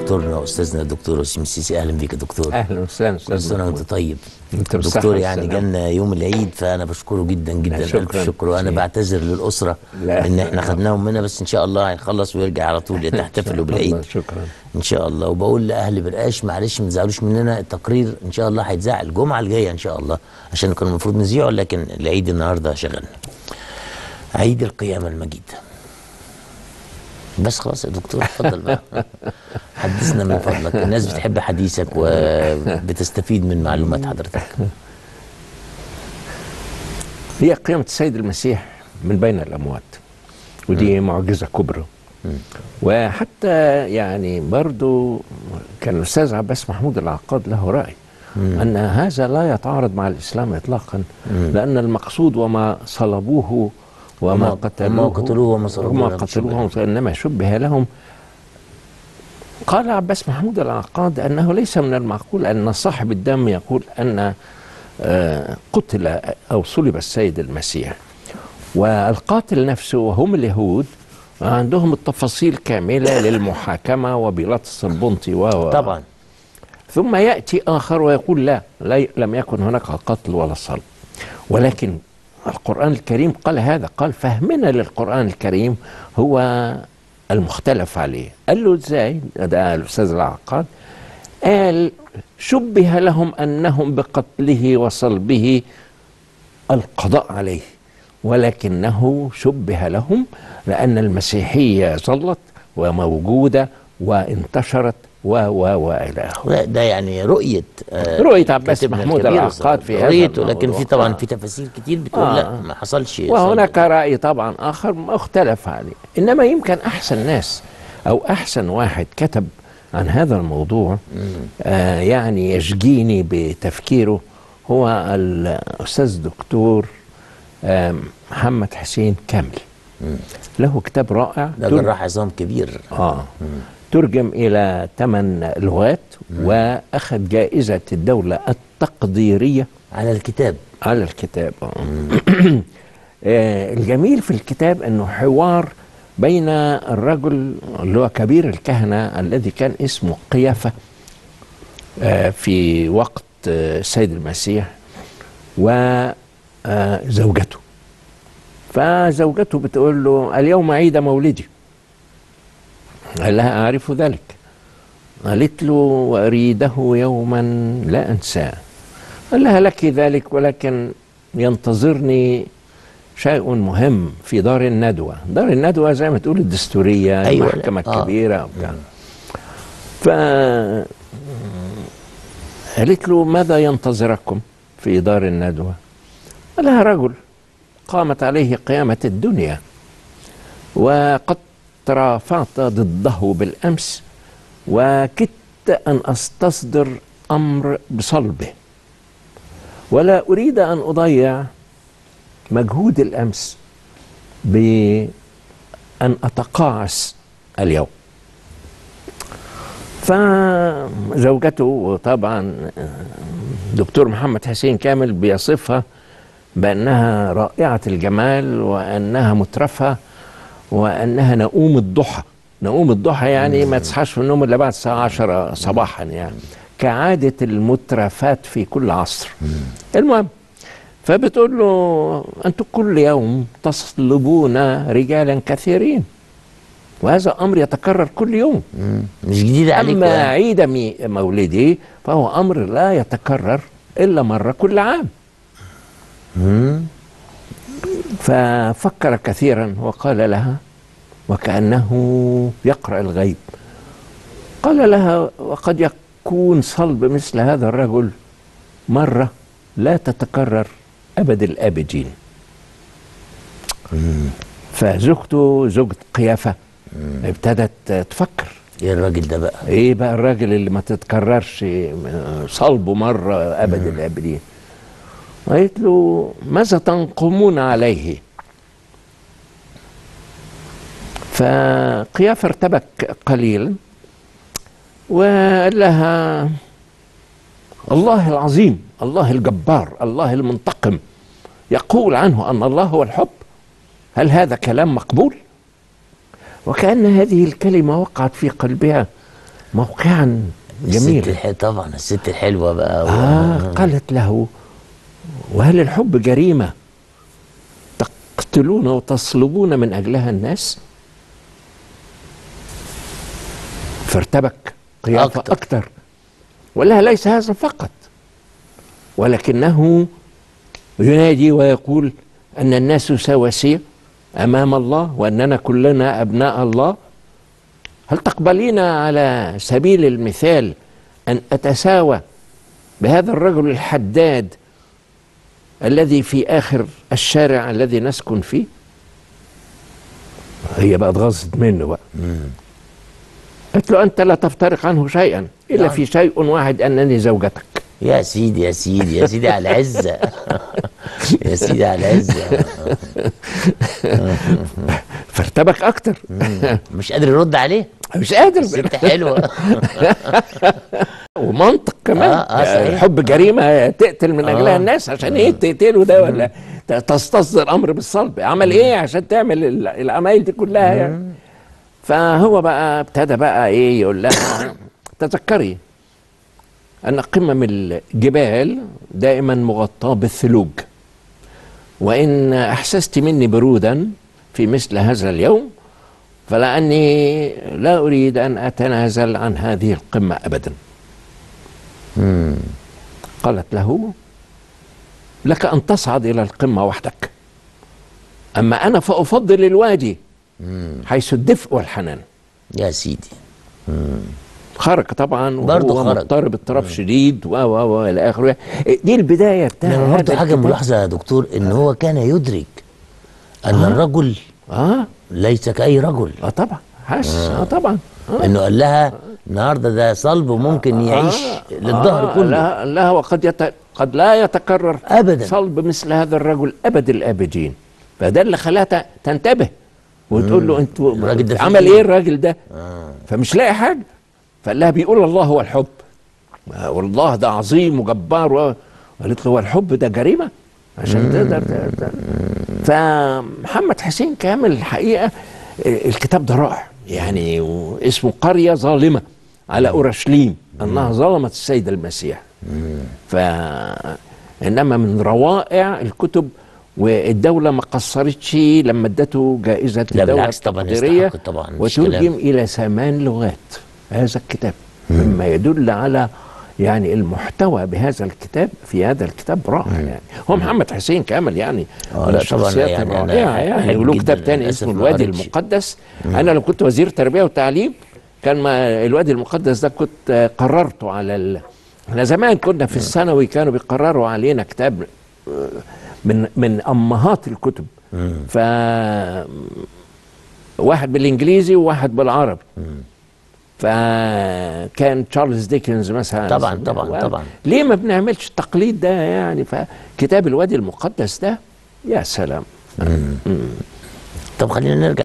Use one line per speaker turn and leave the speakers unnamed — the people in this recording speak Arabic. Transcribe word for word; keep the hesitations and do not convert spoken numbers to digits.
دكتورنا واستاذنا الدكتور وسيم السيسي. اهلا بيك يا دكتور.
اهلا وسهلا استاذ.
كل سنه وانت طيب.
انت
دكتور يعني جالنا يوم العيد، فانا بشكره جدا جدا. الف شكر، وانا بعتذر للاسره ان احنا خدناهم منها، بس ان شاء الله هيخلص ويرجع على طول تحتفلوا بالعيد.
شكرا
ان شاء الله. وبقول لاهل برقاش معلش ما تزعلوش مننا، التقرير ان شاء الله هيتذاع الجمعه الجايه ان شاء الله، عشان كنا المفروض نذيعه لكن العيد النهارده شغلنا. عيد القيامه المجيد. بس خلاص يا دكتور اتفضل بقى. حدثنا من فضلك، الناس بتحب حديثك وبتستفيد من معلومات حضرتك.
هي قيامة السيد المسيح من بين الأموات، ودي م. معجزة كبرى. م. وحتى يعني برضو كان الأستاذ عباس محمود العقاد له رأي م. أن هذا لا يتعارض مع الإسلام إطلاقا، م. لأن المقصود وما صلبوه وما قتلوه
وما قتلوه وما صلبوه
وما قتلوه إنما شبه لهم. قال عباس محمود العقاد أنه ليس من المعقول أن صاحب الدم يقول أن قتل أو صلب السيد المسيح، والقاتل نفسه وهم اليهود عندهم التفاصيل كاملة للمحاكمة وبيلاطس البنطي و
طبعا.
ثم يأتي آخر ويقول لا, لا لم يكن هناك قتل ولا صلب. ولكن القرآن الكريم قال هذا، قال فهمنا للقرآن الكريم هو المختلف عليه. قال له ازاي؟ ده الأستاذ العقاد قال شبه لهم أنهم بقتله وصلبه القضاء عليه، ولكنه شبه لهم لأن المسيحية ظلت وموجودة وانتشرت و و وإلى آخره.
ده يعني رؤية آه
رؤية عباس محمود العقاد في هذا
رؤيته، لكن في طبعا في تفاصيل كتير بتقول آه. لا ما حصلش.
وهناك رأي طبعا آخر مختلف عليه. إنما يمكن أحسن ناس أو أحسن واحد كتب عن هذا الموضوع آه يعني يشجيني بتفكيره هو الأستاذ الدكتور آه محمد حسين كامل. مم. له كتاب رائع،
ده جراح عظام كبير.
آه مم. ترجم إلى ثمان لغات، مم. وأخذ جائزة الدولة التقديرية
على الكتاب
على الكتاب آه. آه الجميل في الكتاب أنه حوار بين الرجل اللي هو كبير الكهنة الذي كان اسمه قيافة في وقت السيد المسيح وزوجته. فزوجته بتقول له اليوم عيد مولدي. قال لها أعرف ذلك. قالت له وأريده يوما لا أنساه. قال لها لك ذلك، ولكن ينتظرني شيء مهم في دار الندوة. دار الندوة زي ما تقول الدستورية، أيوة، المحكمة آه. الكبيرة. ف قالت له ماذا ينتظركم في دار الندوة؟ قال لها رجل قامت عليه قيامة الدنيا، وقد ترافعت ضده بالأمس، وكدت أن أستصدر أمر بصلبه، ولا أريد أن أضيع مجهود الأمس بأن أتقاعس اليوم. فزوجته طبعا دكتور محمد حسين كامل بيصفها بأنها رائعة الجمال، وأنها مترفة، وأنها نؤوم الضحى. نؤوم الضحى يعني ما تصحاش من النوم إلا بعد الساعة عشرة صباحا، يعني كعادة المترفات في كل عصر. المهم، فبتقول له أنتم كل يوم تصلبون رجالا كثيرين، وهذا أمر يتكرر كل يوم،
مش جديد عليك.
أما يعني عيد مولدي فهو أمر لا يتكرر إلا مرة كل عام. مم. ففكر كثيرا وقال لها وكأنه يقرأ الغيب، قال لها وقد يكون صلب مثل هذا الرجل مرة لا تتكرر أبد الآبدين. فزوجته زوجة قيافة مم. ابتدت تفكر ايه
الراجل ده بقى،
ايه بقى الراجل اللي ما تتكررش صلبه مرة أبد مم. الآبدين. قالت له ماذا تنقمون عليه؟ فقيافة ارتبك قليلا وقال لها الله العظيم، الله الجبار، الله المنتقم يقول عنه أن الله هو الحب. هل هذا كلام مقبول؟ وكأن هذه الكلمة وقعت في قلبها موقعا
الست
جميلا.
الح... طبعا الست الحلوه بقى و...
آه قالت له: وهل الحب جريمة تقتلون وتصلبون من أجلها الناس؟ فارتبك قيافة
أكتر.
أكتر، ولها ليس هذا فقط، ولكنه ينادي ويقول أن الناس سواسية أمام الله، وأننا كلنا أبناء الله. هل تقبلين على سبيل المثال أن أتساوى بهذا الرجل الحداد الذي في آخر الشارع الذي نسكن فيه؟ هي بقى اتغاظت منه بقى. قالت له: أنت لا تفترق عنه شيئا إلا
يعني.
في شيء واحد، أنني زوجتك.
يا سيدي يا سيدي يا سيدي على العزه. يا سيدي على العزه.
فارتبك أكتر.
مش قادر يرد عليه.
مش قادر.
الست حلوه.
ومنطق كمان.
آه آه صحيح.
الحب جريمة تقتل من أجلها
آه.
الناس. عشان إيه تقتله ده؟ ولا تستصدر الأمر بالصلب؟ عمل إيه عشان تعمل ال- العمايل دي كلها يعني؟ فهو بقى ابتدى بقى إيه يقول لها: تذكري أن قمم الجبال دائما مغطاة بالثلوج، وإن أحسست مني برودا في مثل هذا اليوم فلأني لا أريد أن أتنازل عن هذه القمة أبدا.
مم.
قالت له: لك أن تصعد إلى القمة وحدك، أما أنا فأفضل الوادي حيث الدفء والحنان.
يا سيدي.
خرج طبعا
برضه
وهو
خرج.
مضطرب اضطراب شديد و و و الى اخره. دي البدايه بتاع
انما برضه
هذا
حاجه
الكتاب.
ملاحظه يا دكتور، ان هو كان يدرك ان
آه.
الرجل
اه
ليس كأي رجل.
اه طبعا حس اه طبعا آه.
انه قال لها النهارده ده صلب وممكن يعيش للظهر
آه
كله.
لا, لا وقد يت... قد لا يتكرر
أبداً.
صلب مثل هذا الرجل ابد الابدين. فده اللي خلاها ت- تنتبه وتقول له: انتوا
الراجل ده فيه
عمل
إيه؟
ايه الراجل ده؟
آه.
فمش لاقي حاجه، فقال لها: بيقول الله هو الحب، آه، والله ده عظيم وجبار و... قالت له: هو الحب ده جريمه عشان تقدر ت- ت- فمحمد حسين كامل الحقيقه الكتاب ده رائع يعني، واسمه قرية ظالمة على أورشليم أنها ظلمت السيد المسيح. فإنما من روائع الكتب، والدولة ما قصرتش لما ادته جائزة
لا
الدولة
بالعكس طبعا
التقديرية،
يستحق طبعا، مش
وترجم
كلام.
إلى ثمان لغات هذا الكتاب، مما يدل على يعني المحتوى بهذا الكتاب في هذا الكتاب رائع يعني. هو محمد حسين كامل يعني
آه
من
لا
الشخصيات
طبعاً يعني أنا
الرائعة يعني.
أحب
وله
جداً،
كتاب تاني
للأسف
اسمه
ما
الوادي
قريتش.
المقدس. أنا لو كنت وزير تربية وتعليم كان ما الوادي المقدس ده كنت قررته على ال... احنا زمان كنا في الثانوي كانوا بيقرروا علينا كتاب من من أمهات الكتب، ف واحد بالإنجليزي وواحد بالعربي. فكان تشارلز ديكنز مثلا.
طبعا طبعا طبعا.
ليه ما بنعملش التقليد ده يعني؟ فكتاب الوادي المقدس ده يا سلام.
طب خلينا نرجع